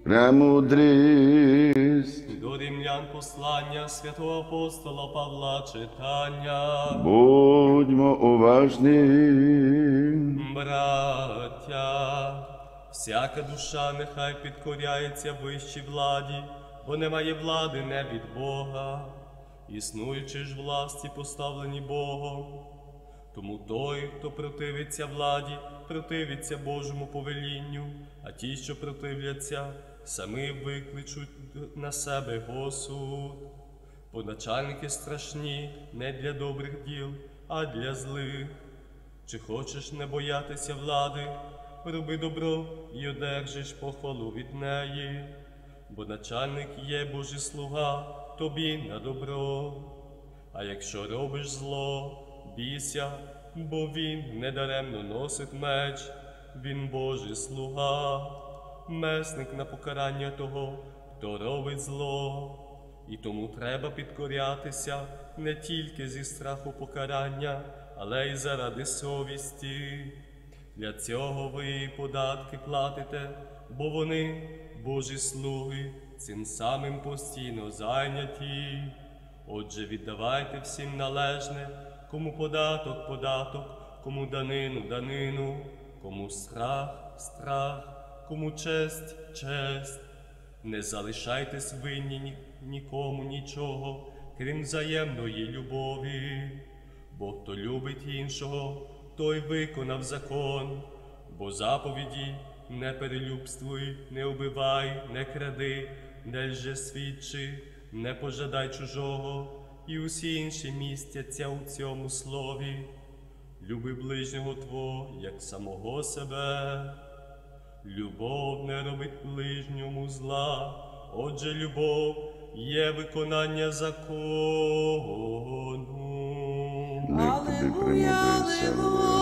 Премудрість. До римлян послання святого апостола Павла читання. Будьмо уважні. Браття, всяка душа нехай підкоряється вищій владі, бо немає влади не від Бога, існуючи ж власті, поставлені Богом. Тому той, хто противиться владі, противиться Божому повелінню, а ті, що противляться, самі викличуть на себе осуд. Бо начальники страшні не для добрих діл, а для злих. Чи хочеш не боятися влади, роби добро і одержиш похвалу від неї. Бо начальник є Божий слуга тобі на добро. А якщо робиш зло, бійся, бо він недаремно носить меч, він Божий слуга, месник на покарання того, хто робить зло. І тому треба підкорятися не тільки зі страху покарання, але й заради совісті. Для цього ви податки платите, бо вони, Божі слуги, цим самим постійно зайняті. Отже, віддавайте всім належне, кому податок – податок, кому данину – данину, кому страх – страх, кому честь – честь. Не залишайтесь винні нікому нічого, крім взаємної любові. Бо хто любить іншого, той виконав закон. Бо заповіді не перелюбствуй, не убивай, не кради, не лжесвідчи, не пожадай чужого, і усі інші містяться у цьому слові. Люби ближнього твого, як самого себе. Любов не робить ближньому зла, отже любов є виконання закону. Алілуя, алілуя.